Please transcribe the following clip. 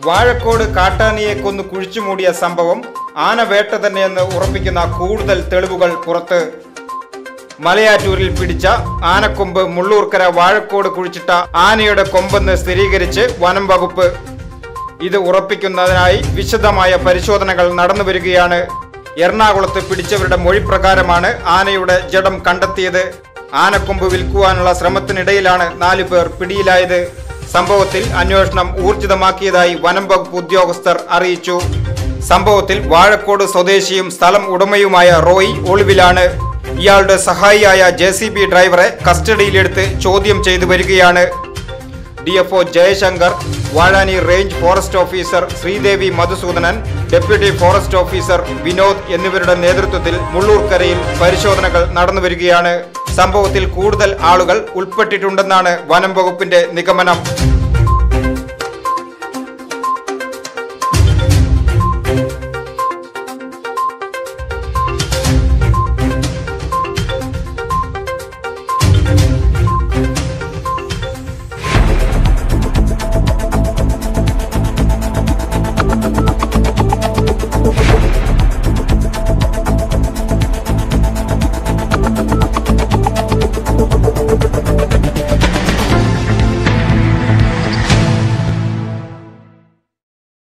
വാഴക്കോട് കാട്ടാനയെ കൊന്നു കുഴിച്ചുമൂടിയ സംഭവം ആനവേട്ട തന്നെയെന്ന് ഉറപ്പിക്കുന്ന കൂടുതൽ തെളിവുകൾ പുറത്ത്. മലയാറ്റൂരിൽ പിടിച്ച ആനക്കൊമ്പ് മുള്ളൂർക്കര വാഴക്കോട് കുഴിച്ചിട്ട ആനയുടെ കൊമ്പെന്ന് സ്ഥിരീകരിച്ച് വനം വകുപ്പ്. ഇത് ഉറപ്പിക്കുന്നതിനായി വിശദമായ പരിശോധനകൾ നടന്നുവരികയാണ്. എറണാകുളത്ത് പിടിച്ചവരുടെ മൊഴി പ്രകാരമാണ് ആനയുടെ ജഡം കണ്ടെത്തിയത്. ആനക്കൊമ്പ് വിൽക്കുവാനുള്ള ശ്രമത്തിനിടയിലാണ് 4 പേർ പിടിയിലായത്. സംഭവത്തിൽ അന്വേഷണം ഊർജിതമാക്കിയതായി വനം വകുപ്പ് ഉദ്യോഗസ്ഥർ അറിയിച്ചു. സംഭവത്തിൽ വാഴക്കോട് സ്വദേശിയും സ്ഥലം ഉടമയുമായ റോയി ഒളിവിലാണ്. ഇയാളുടെ സഹായിയായ JCB ഡ്രൈവറെ കസ്റ്റഡിയിലെടുത്ത് ചോദ്യം ചെയ്തു വരികയാണ്. DFO Jayashankar, Vazhani range forest officer Sreedevi Madhusoodanan, deputy forest officer Vinod എന്നിവരുടെ നേതൃത്വത്തിൽ മുള്ളൂർക്കരയിൽ പരിശോധനകൾ നടന്നുവരികയാണ്. സംഭവത്തിൽ കൂടുതൽ ആളുകൾ ഉൾപ്പെട്ടിട്ടുണ്ടെന്നാണ് വനം വകുപ്പിന്റെ നിഗമനം.